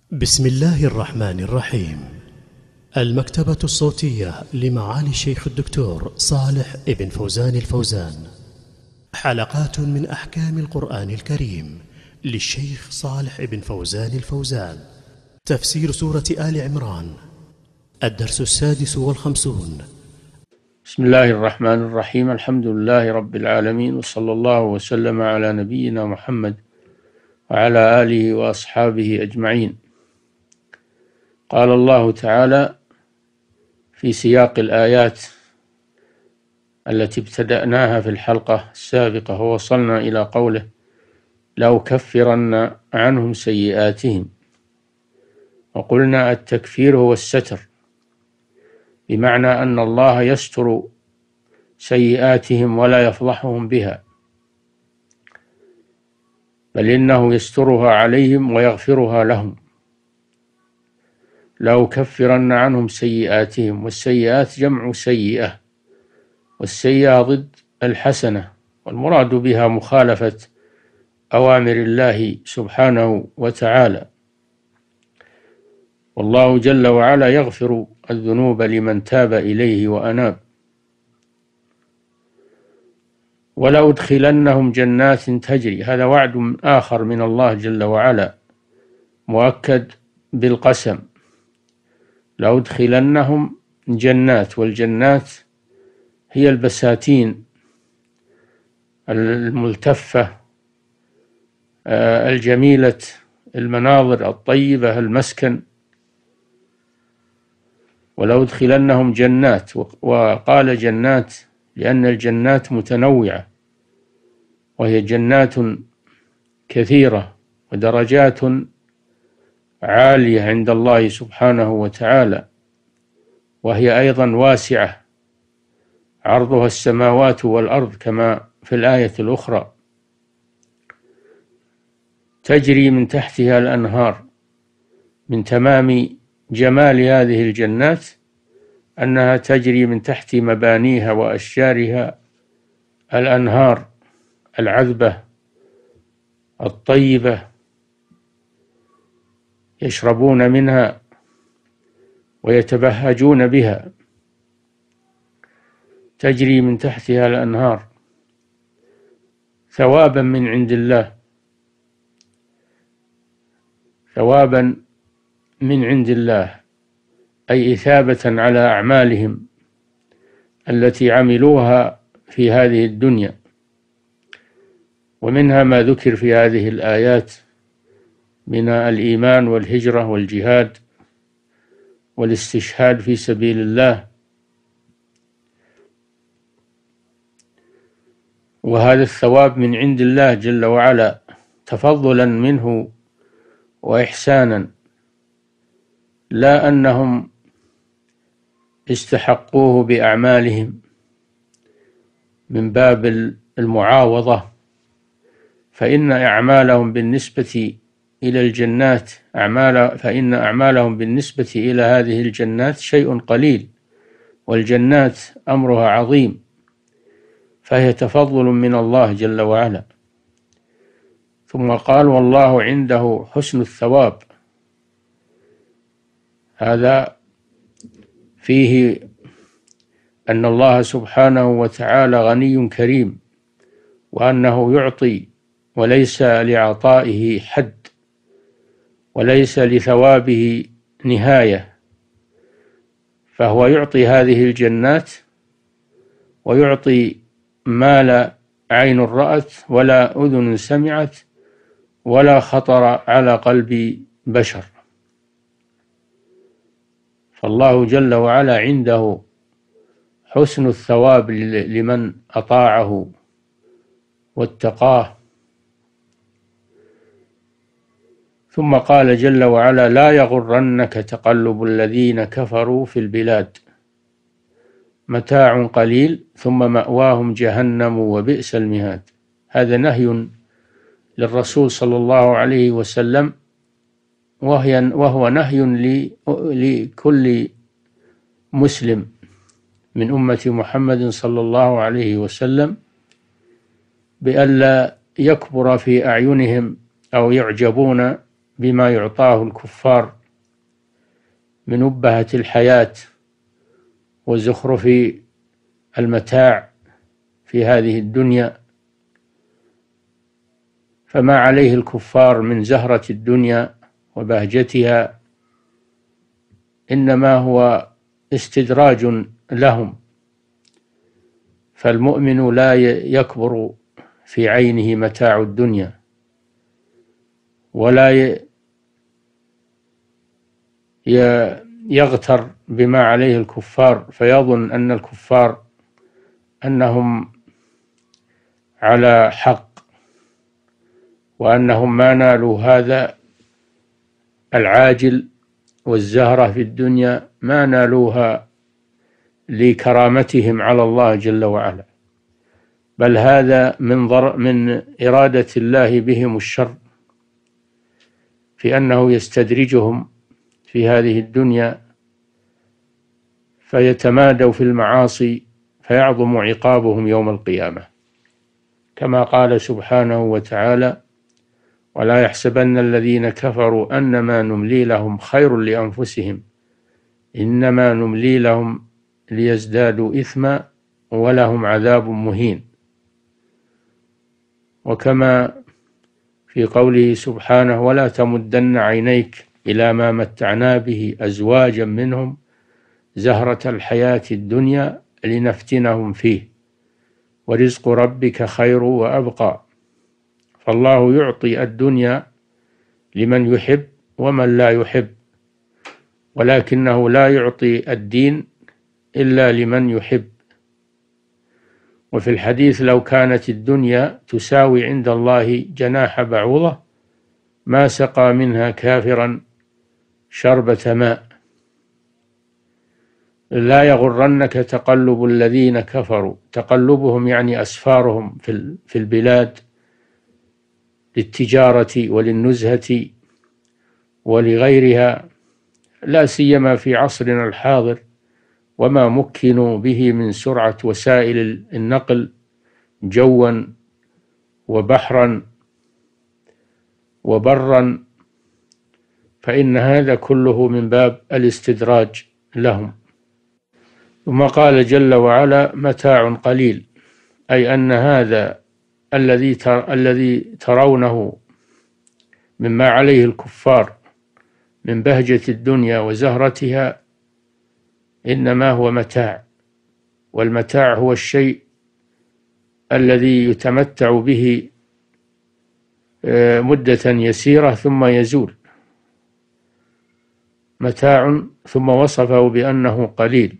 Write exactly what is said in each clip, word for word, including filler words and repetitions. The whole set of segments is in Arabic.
بسم الله الرحمن الرحيم. المكتبة الصوتية لمعالي الشيخ الدكتور صالح ابن فوزان الفوزان، حلقات من أحكام القرآن الكريم للشيخ صالح ابن فوزان الفوزان. تفسير سورة آل عمران، الدرس السادس والخمسون. بسم الله الرحمن الرحيم. الحمد لله رب العالمين، وصلى الله وسلم على نبينا محمد وعلى آله وأصحابه أجمعين. قال الله تعالى في سياق الآيات التي ابتدأناها في الحلقة السابقة ووصلنا إلى قوله: لأكفرن عنهم سيئاتهم. وقلنا التكفير هو الستر، بمعنى أن الله يستر سيئاتهم ولا يفضحهم بها، بل إنه يسترها عليهم ويغفرها لهم. لأكفرن عنهم سيئاتهم، والسيئات جمع سيئة، والسيئة ضد الحسنة، والمراد بها مخالفة أوامر الله سبحانه وتعالى. والله جل وعلا يغفر الذنوب لمن تاب إليه وأناب. ولأدخلنهم جنات تجري، هذا وعد آخر من الله جل وعلا مؤكد بالقسم. لأدخلنهم جنات، والجنات هي البساتين الملتفة الجميلة، المناظر الطيبة، المسكن. ولأدخلنهم جنات، وقال جنات لأن الجنات متنوعة، وهي جنات كثيرة ودرجات عالية عند الله سبحانه وتعالى، وهي أيضا واسعة، عرضها السماوات والأرض كما في الآية الأخرى. تجري من تحتها الأنهار. من تمام جمال هذه الجنات أنها تجري من تحت مبانيها وأشجارها الأنهار العذبة الطيبة، يشربون منها ويتبهجون بها. تجري من تحتها الأنهار ثوابا من عند الله، ثوابا من عند الله، أي إثابة على أعمالهم التي عملوها في هذه الدنيا. ومنها ما ذكر في هذه الآيات من الإيمان والهجرة والجهاد والاستشهاد في سبيل الله، وهذا الثواب من عند الله جل وعلا تفضلا منه وإحسانا، لا أنهم استحقوه بأعمالهم من باب المعاوضة، فإن أعمالهم بالنسبة إلى الجنات أعمال فإن أعمالهم بالنسبة إلى هذه الجنات شيء قليل، والجنات أمرها عظيم، فهي تفضل من الله جل وعلا. ثم قال: والله عنده حسن الثواب. هذا فيه أن الله سبحانه وتعالى غني كريم، وأنه يعطي وليس لعطائه حد، وليس لثوابه نهاية، فهو يعطي هذه الجنات ويعطي ما لا عين رأت ولا أذن سمعت ولا خطر على قلب بشر. فالله جل وعلا عنده حسن الثواب لمن أطاعه واتقاه. ثم قال جل وعلا: لا يغرنك تقلب الذين كفروا في البلاد، متاع قليل ثم مأواهم جهنم وبئس المهاد. هذا نهي للرسول صلى الله عليه وسلم، وهي وهو نهي لكل مسلم من أمة محمد صلى الله عليه وسلم، بألا يكبر في أعينهم أو يعجبون بما يعطاه الكفار من أبهة الحياة وزخرف المتاع في هذه الدنيا، فما عليه الكفار من زهرة الدنيا وبهجتها إنما هو استدراج لهم. فالمؤمن لا يكبر في عينه متاع الدنيا، ولا يغتر بما عليه الكفار فيظن أن الكفار أنهم على حق، وأنهم ما نالوا هذا العاجل والزهرة في الدنيا ما نالوها لكرامتهم على الله جل وعلا، بل هذا من ضر من إرادة الله بهم الشر، في أنه يستدرجهم في هذه الدنيا فيتمادوا في المعاصي فيعظم عقابهم يوم القيامة، كما قال سبحانه وتعالى: ولا يحسبن الذين كفروا أنما نملي لهم خير لأنفسهم إنما نملي لهم ليزدادوا إثما ولهم عذاب مهين. وكما في قوله سبحانه: ولا تمدن عينيك إلى ما متعنا به أزواجا منهم زهرة الحياة الدنيا لنفتنهم فيه ورزق ربك خير وأبقى. فالله يعطي الدنيا لمن يحب ومن لا يحب، ولكنه لا يعطي الدين إلا لمن يحب. وفي الحديث: لو كانت الدنيا تساوي عند الله جناح بعوضة ما سقى منها كافرا شربة ماء. لا يغرنك تقلب الذين كفروا، تقلبهم يعني أسفارهم في البلاد للتجارة وللنزهة ولغيرها، لا سيما في عصرنا الحاضر وما مكنوا به من سرعة وسائل النقل جوا وبحرا وبرا، فإن هذا كله من باب الاستدراج لهم. ثم قال جل وعلا: متاع قليل، أي أن هذا الذي الذي ترونه مما عليه الكفار من بهجة الدنيا وزهرتها إنما هو متاع، والمتاع هو الشيء الذي يتمتع به مدة يسيرة ثم يزول. متاع، ثم وصفه بأنه قليل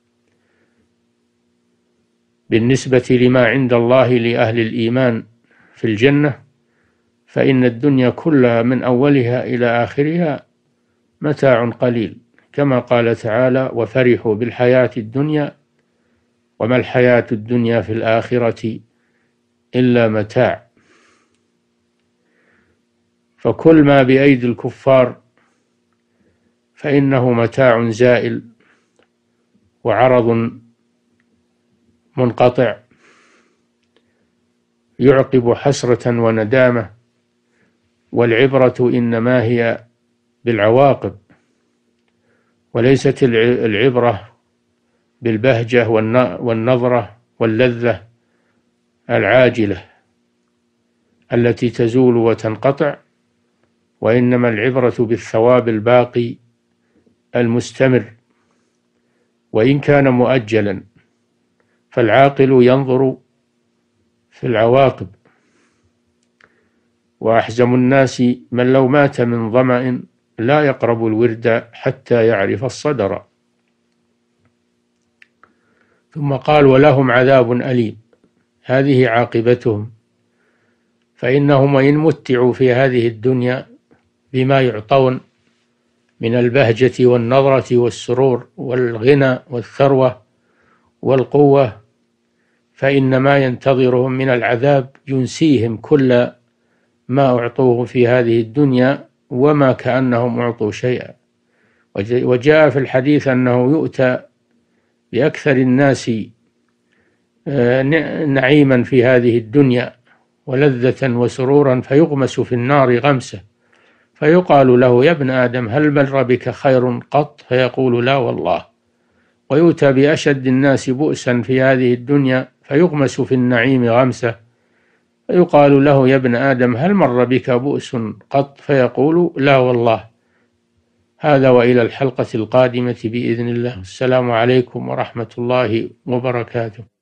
بالنسبة لما عند الله لأهل الإيمان في الجنة، فإن الدنيا كلها من أولها إلى آخرها متاع قليل، كما قال تعالى: وفرحوا بالحياة الدنيا وما الحياة الدنيا في الآخرة إلا متاع. فكل ما بأيدي الكفار فإنه متاع زائل وعرض منقطع يعقب حسرة وندامة، والعبرة إنما هي بالعواقب وليست العبرة بالبهجة والنظرة واللذة العاجلة التي تزول وتنقطع، وإنما العبرة بالثواب الباقي المستمر وإن كان مؤجلا. فالعاقل ينظر في العواقب. وأحزم الناس من لو مات من ظمأ لا يقرب الورد حتى يعرف الصدر. ثم قال: ولهم عذاب أليم، هذه عاقبتهم، فإنهم وإن متعوا في هذه الدنيا بما يعطون من البهجة والنظرة والسرور والغنى والثروة والقوة، فإنما ينتظرهم من العذاب ينسيهم كل ما أعطوه في هذه الدنيا وما كأنهم أعطوا شيئا. وجاء في الحديث أنه يؤتى بأكثر الناس نعيما في هذه الدنيا ولذة وسرورا فيغمس في النار غمسة فيقال له: يا ابن آدم هل مر بك خير قط؟ فيقول: لا والله. ويؤتى بأشد الناس بؤسا في هذه الدنيا فيغمس في النعيم غمسة، فيقال له: يا ابن آدم هل مر بك بؤس قط؟ فيقول: لا والله. هذا وإلى الحلقة القادمة بإذن الله. السلام عليكم ورحمة الله وبركاته.